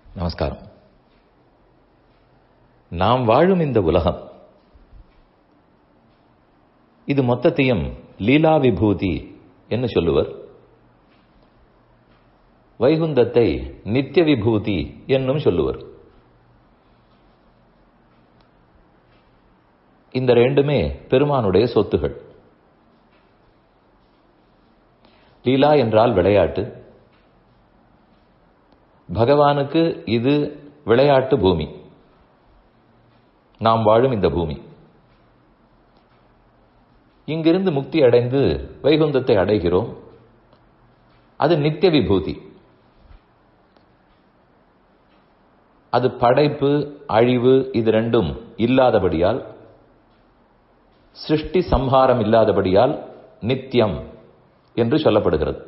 நமஸ்காரம். நாம் வாழும் இந்த உலகம் இது மொத்தத்தையும் லீலா விபூதி என்று சொல்லுவர். வைகுந்தத்தை நித்திய விபூதி என்னும் சொல்லுவர். இந்த ரெண்டுமே பெருமானுடைய சொத்துகள். லீலா என்றால் விளையாட்டு. பகவானுக்கு இது விளையாட்டு பூமி, நாம் வாழும் இந்த பூமி. இங்கிருந்து முக்தி அடைந்து வைகுந்தத்தை அடைகிறோம். அது நித்திய விபூதி. அது படைப்பு அழிவு இது ரெண்டும் இல்லாதபடியால், சிருஷ்டி சம்ஹாரம் இல்லாதபடியால் நித்தியம் என்று சொல்லப்படுகிறது.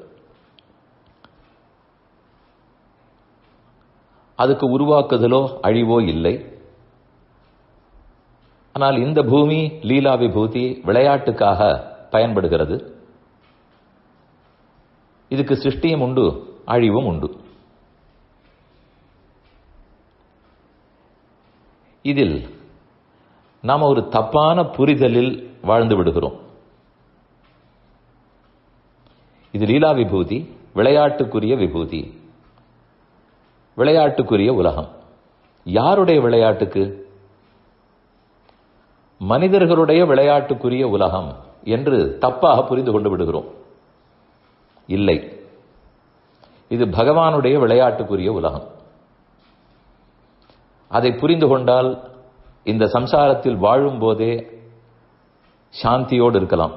அதுக்கு உருவாக்குதலோ அழிவோ இல்லை. ஆனால் இந்த பூமி லீலா விபூதி விளையாட்டுக்காக பயன்படுகிறது. இதுக்கு சிருஷ்டியும் உண்டு, அழிவும் உண்டு. இதில் நாம் ஒரு தப்பான புரிதலில் வாழ்ந்து விடுகிறோம். இது லீலா விபூதி, விளையாட்டுக்குரிய விபூதி, விளையாட்டுக்குரிய உலகம். யாருடைய விளையாட்டுக்கு? மனிதர்களுடைய விளையாட்டுக்குரிய உலகம் என்று தப்பாக புரிந்து கொண்டு விடுகிறோம். இல்லை, இது பகவானுடைய விளையாட்டுக்குரிய உலகம். அதை புரிந்து கொண்டால் இந்த சம்சாரத்தில் வாழும் போதே சாந்தியோடு இருக்கலாம்.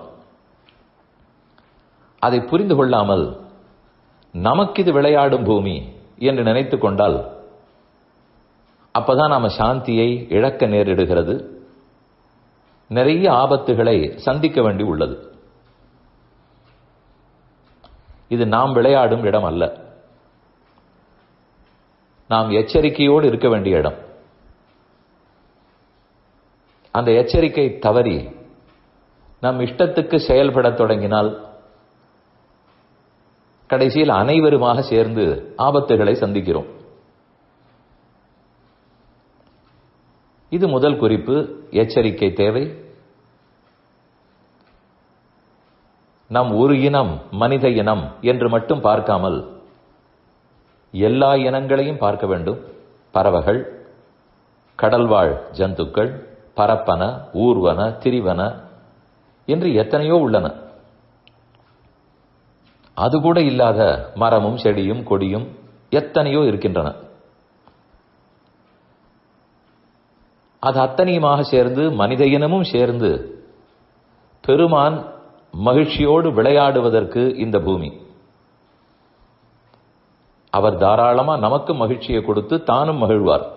அதை புரிந்து கொள்ளாமல் நமக்கு இது விளையாடும் பூமி என்று நினைத்துக் கொண்டால் அப்பதான் நாம சாந்தியை இழக்க நேரிடுகிறது. நிறைய ஆபத்துகளை சந்திக்க வேண்டி உள்ளது. இது நாம் விளையாடும் இடம் அல்ல. நாம் எச்சரிக்கையோடு இருக்க வேண்டிய இடம். அந்த எச்சரிக்கை தவறி நம் இஷ்டத்துக்கு செயல்படத் தொடங்கினால் கடைசியில் அனைவருமாக சேர்ந்து ஆபத்துகளை சந்திக்கிறோம். இது முதல் குறிப்பு. எச்சரிக்கை தேவை. நம் ஒரு இனம் மனித இனம் என்று மட்டும் பார்க்காமல் எல்லா இனங்களையும் பார்க்க வேண்டும். பறவைகள், கடல்வாழ் ஜந்துக்கள், பரப்பன, ஊர்வன, திரிவன என்று எத்தனையோ உள்ளன. அது கூட இல்லாத மரமும் செடியும் கொடியும் எத்தனையோ இருக்கின்றன. அது அத்தனையுமாக சேர்ந்து மனித இனமும் சேர்ந்து பெருமான் மகிழ்ச்சியோடு விளையாடுவதற்கு இந்த பூமி. அவர் தாராளமா நமக்கு மகிழ்ச்சியை கொடுத்து தானும் மகிழ்வார்.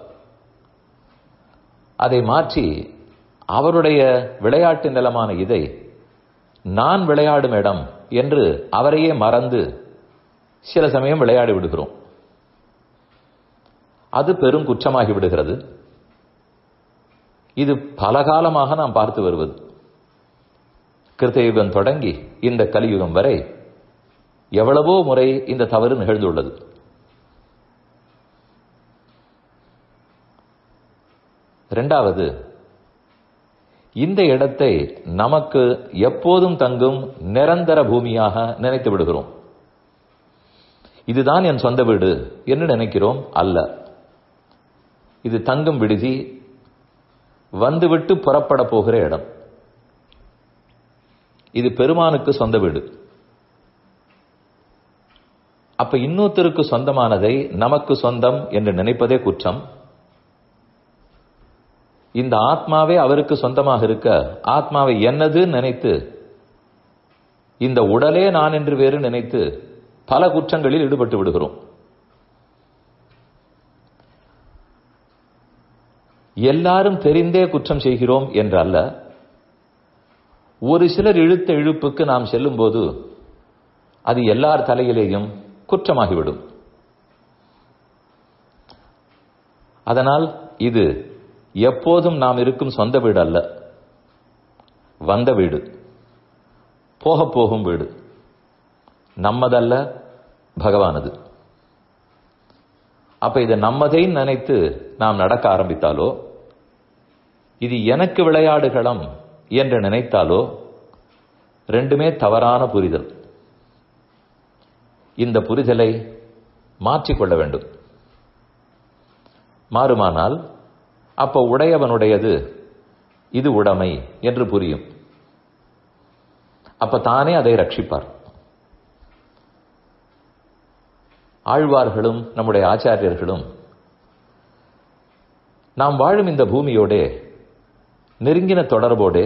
அதை மாற்றி அவருடைய விளையாட்டு நிலமான இதை நான் விளையாடும் இடம் என்று அவரையே மறந்து சில சமயம் விளையாடி விடுகிறோம். அது பெரும் குற்றமாகி விடுகிறது. இது பல காலமாக நாம் பார்த்து வருவது. கிருத்தயுகம் தொடங்கி இந்த கலியுகம் வரை எவ்வளவோ முறை இந்த தவறு நிகழ்ந்துள்ளது. இரண்டாவது, இந்த இடத்தை நமக்கு எப்போதும் தங்கும் நிரந்தர பூமியாக நினைத்து விடுகிறோம். இதுதான் என் சொந்த வீடு என்று நினைக்கிறோம். அல்ல, இது தங்கும் விடுதி, வந்துவிட்டு புறப்பட போகிற இடம். இது பெருமானுக்கு சொந்த வீடு. அப்ப இன்னொருத்தருக்கு சொந்தமானதை நமக்கு சொந்தம் என்று நினைப்பதே குற்றம். இந்த ஆத்மாவே அவருக்கு சொந்தமாக இருக்க ஆத்மாவை என்னது நினைத்து, இந்த உடலே நான் என்று வேறு நினைத்து பல குற்றங்களில் ஈடுபட்டு விடுகிறோம். எல்லாரும் தெரிந்தே குற்றம் செய்கிறோம் என்றல்ல. ஒரு சிலர் இழுத்த இழுப்புக்கு நாம் செல்லும் போது அது எல்லார் தலையிலேயும் குற்றமாகிவிடும். அதனால் இது எப்போதும் நாம் இருக்கும் சொந்த வீடு அல்ல, வந்த வீடு, போக போகும் வீடு. நம்மதல்ல, பகவானது. அப்ப இதை நம்மதை நினைத்து நாம் நடக்க ஆரம்பித்தாலோ, இது எனக்கு விளையாடுகளம் என்று நினைத்தாலோ ரெண்டுமே தவறான புரிதல். இந்த புரிதலை மாற்றிக்கொள்ள வேண்டும். மாறுமானால் அப்ப உடையவனுடையது, இது உடைமை என்று புரியும். அப்ப தானே அதை ரட்சிப்பார். ஆழ்வார்களும் நம்முடைய ஆச்சாரியர்களும் நாம் வாழும் இந்த பூமியோடே நெருங்கின தொடர்போடே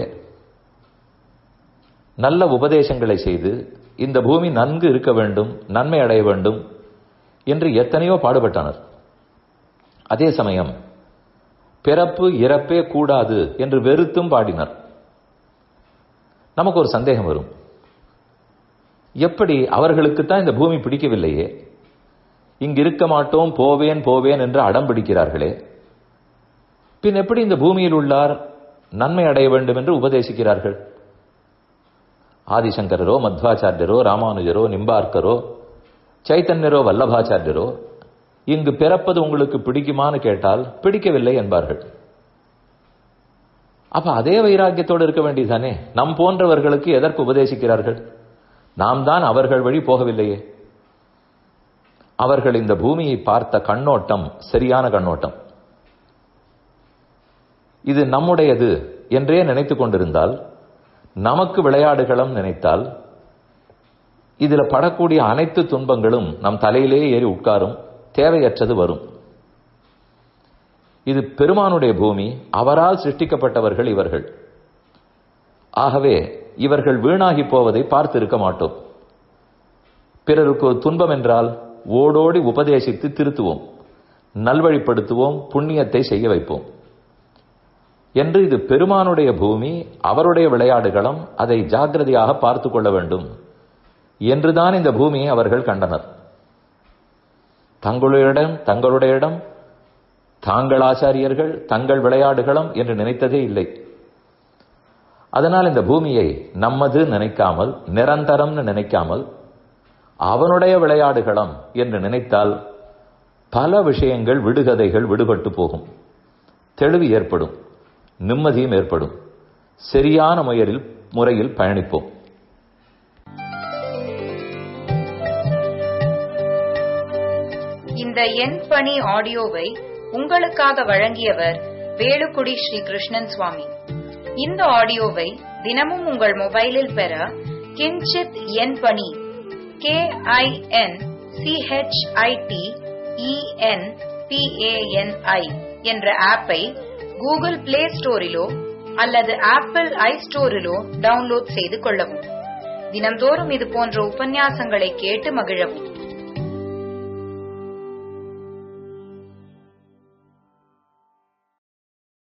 நல்ல உபதேசங்களை செய்து இந்த பூமி நன்கு இருக்க வேண்டும், நன்மை அடைய வேண்டும் என்று எத்தனையோ பாடுபட்டனர். அதே சமயம் பிறப்பு இறப்பே கூடாது என்று வெறுத்தும் பாடினர். நமக்கு ஒரு சந்தேகம் வரும், எப்படி அவர்களுக்குத்தான் இந்த பூமி பிடிக்கவில்லையே, இங்கு இருக்க மாட்டோம், போவேன் போவேன் என்று அடம் பிடிக்கிறார்களே, பின் எப்படி இந்த பூமியில் உள்ளார் நன்மை அடைய வேண்டும் என்று உபதேசிக்கிறார்கள்? ஆதிசங்கரரோ, மத்வாச்சாரியரோ, ராமானுஜரோ, நிம்பார்க்கரோ, சைத்தன்யரோ, வல்லபாச்சாரியரோ இங்கு பிறப்பது உங்களுக்கு பிடிக்குமான்னு கேட்டால் பிடிக்கவில்லை என்பார்கள். அப்ப அதே வைராக்கியத்தோடு இருக்க வேண்டியதானே? நம் போன்றவர்களுக்கு எதற்கு உபதேசிக்கிறார்கள்? நாம் தான் அவர்கள் வழி போகவில்லையே. அவர்கள் இந்த பூமியை பார்த்த கண்ணோட்டம் சரியான கண்ணோட்டம். இது நம்முடையது என்றே நினைத்துக் கொண்டிருந்தால், நமக்கு விளையாடுகளம் நினைத்தால், இதுல படக்கூடிய அனைத்து துன்பங்களும் நம் தலையிலே ஏறி உட்காரும், தேவையற்றது வரும். இது பெருமானுடைய பூமி, அவரால் சிருஷ்டிக்கப்பட்டவர்கள் இவர்கள். ஆகவே இவர்கள் வீணாகி போவதை பார்த்து இருக்க மாட்டோம். பிறருக்கு ஒரு துன்பம் என்றால் ஓடோடி உபதேசித்து திருத்துவோம், நல்வழிப்படுத்துவோம், புண்ணியத்தை செய்ய வைப்போம் என்று. இது பெருமானுடைய பூமி, அவருடைய விளையாடுகளம், அதை ஜாக்கிரதையாக பார்த்து கொள்ள வேண்டும் என்றுதான் இந்த பூமியை அவர்கள் கண்டனர். தங்களுடைய இடம், தாங்கள் ஆச்சாரியர்கள், தங்கள் விளையாடுகளம் என்று நினைத்ததே இல்லை. அதனால் இந்த பூமியை நம்மது நினைக்காமல், நிரந்தரம்னு நினைக்காமல், அவனுடைய விளையாடுகளம் என்று நினைத்தால் பல விஷயங்கள், விடுகதைகள் விடுபட்டு போகும், தெளிவு ஏற்படும், நிம்மதியும் ஏற்படும். சரியான முறையில் பயணிப்போம். இந்த என் பணி ஆடியோவை உங்களுக்காக வழங்கியவர் வேலுக்குடி ஸ்ரீ கிருஷ்ணன் சுவாமி. இந்த ஆடியோவை தினமும் உங்கள் மொபைலில் பெற கிஞ்சித் என் பணி KINCHITENPANI என்ற ஆப்பை கூகுள் பிளே ஸ்டோரிலோ அல்லது ஆப்பிள் ஐஸ்டோரிலோ டவுன்லோட் செய்து கொள்ளவும். தினம்தோறும் இது போன்ற உபன்யாசங்களை கேட்டு மகிழவும்.